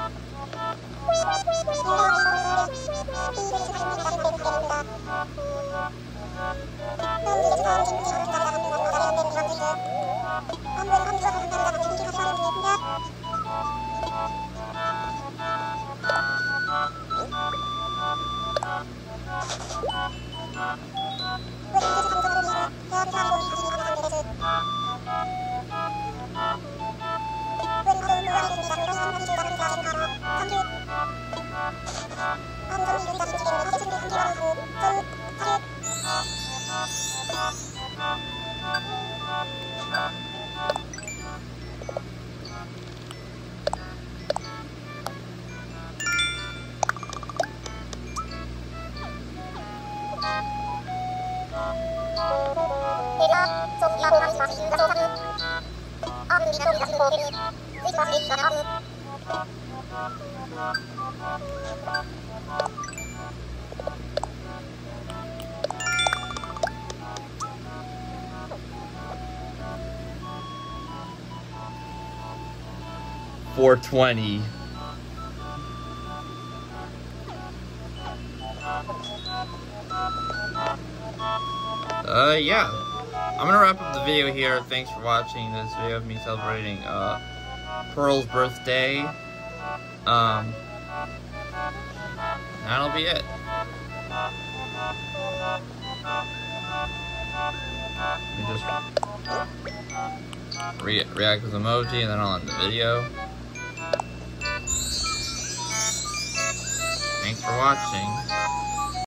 $4.20. Yeah. I'm gonna wrap up the video here. Thanks for watching this video of me celebrating Purrl's birthday. That'll be it. Let me just react with emoji and then I'll end the video. Thanks for watching.